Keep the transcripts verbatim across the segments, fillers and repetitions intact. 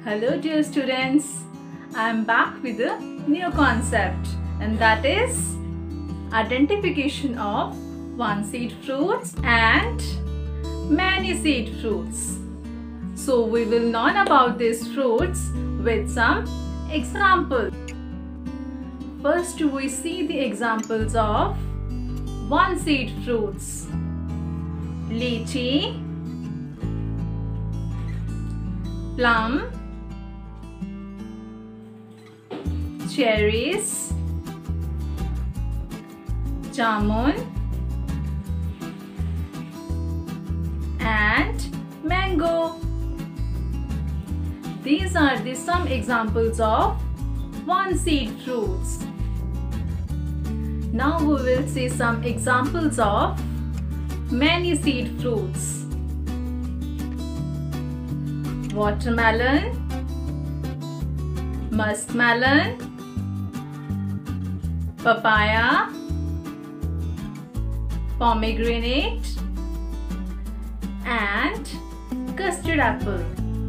Hello dear students, I am back with a new concept, and that is identification of one-seed fruits and many-seed fruits. So we will learn about these fruits with some examples. First we see the examples of one-seed fruits. Lychee, plum, cherries, jamun, and mango. These are the some examples of one-seed fruits. Now we will see some examples of many-seed fruits. Watermelon, muskmelon, papaya, pomegranate, and custard apple.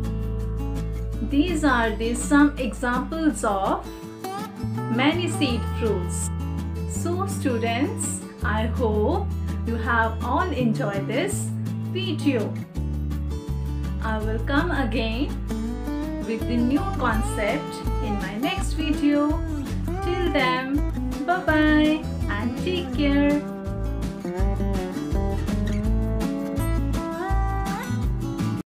These are the some examples of many-seed fruits. So students, I hope you have all enjoyed this video. I will come again with the new concept in my next video. Till then, bye bye and take care.